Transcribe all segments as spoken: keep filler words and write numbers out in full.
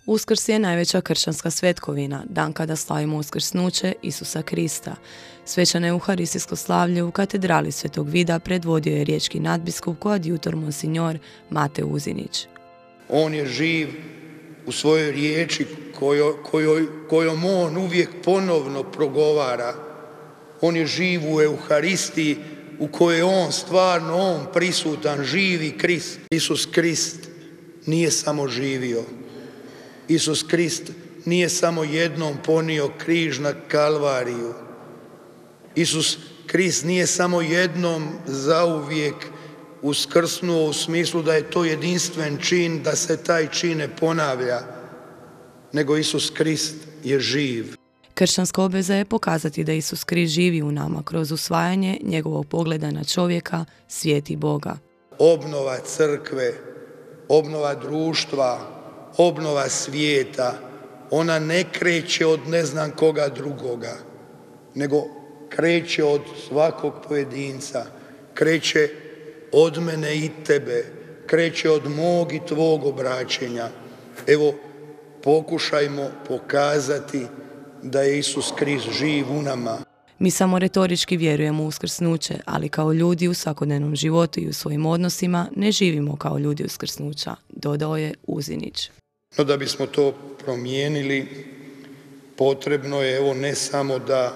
Uskrs je najveća kršćanska svetkovina, dan kada slavimo uskrsnuće Isusa Krista. Svečano euharistijsko slavlje u katedrali Svetog Vida predvodio je riječki nadbiskup koadjutor monsignor Mate Uzinić. On je živ u svojoj riječi kojo, kojoj, kojom on uvijek ponovno progovara. On je živ u Euharistiji u kojoj on stvarno, on prisutan, živi Krist. Isus Krist nije samo živio. Isus Krist nije samo jednom ponio križ na Kalvariju. Isus Krist nije samo jednom zauvijek uskrsnuo u smislu da je to jedinstven čin, da se taj čin ne ponavlja, nego Isus Krist je živ. Kršćanska obveza je pokazati da Isus Krist živi u nama kroz usvajanje njegovog pogleda na čovjeka, svijet i Boga. Obnova crkve, obnova društva, obnova svijeta, ona ne kreće od ne znam koga drugoga, nego kreće od svakog pojedinca, kreće od mene i tebe, kreće od mog i tvog obraćenja. Evo, pokušajmo pokazati da je Isus Krist živ u nama. Mi samo retorički vjerujemo u uskrsnuće, ali kao ljudi u svakodnevnom životu i u svojim odnosima ne živimo kao ljudi uskrsnuća, dodao je Uzinić. No da bismo to promijenili, potrebno je evo ne samo da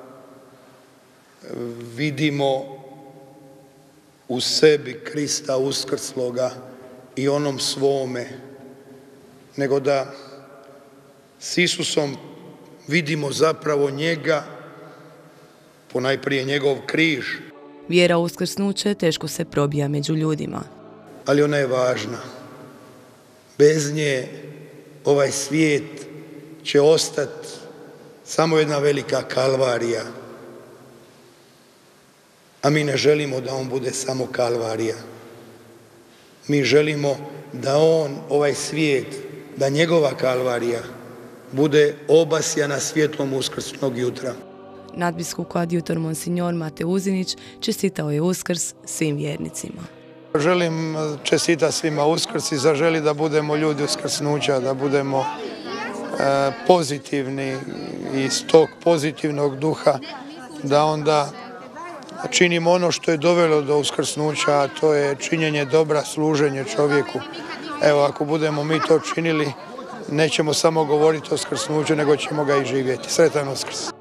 vidimo u sebi Krista uskrsloga i onom svome, nego da s Isusom vidimo zapravo njega, ponajprije njegov križ. Vjera u uskrsnuće teško se probija među ljudima. Ali ona je važna. Bez nje ovaj svijet će ostati samo jedna velika kalvarija. A mi ne želimo da on bude samo kalvarija. Mi želimo da on, ovaj svijet, da njegova kalvarija bude obasjana svjetlom uskrsnog jutra. Nadbiskup koadjutor monsignor Mate Uzinić čestitao je Uskrs svim vjernicima. Želim čestitati svima Uskrs i zaželi da budemo ljudi uskrsnuća, da budemo e, pozitivni i iz tog pozitivnog duha, da onda činimo ono što je dovelo do uskrsnuća, a to je činjenje dobra, služenje čovjeku. Evo, ako budemo mi to činili, nećemo samo govoriti o uskrsnuću, nego ćemo ga i živjeti. Sretan Uskrs!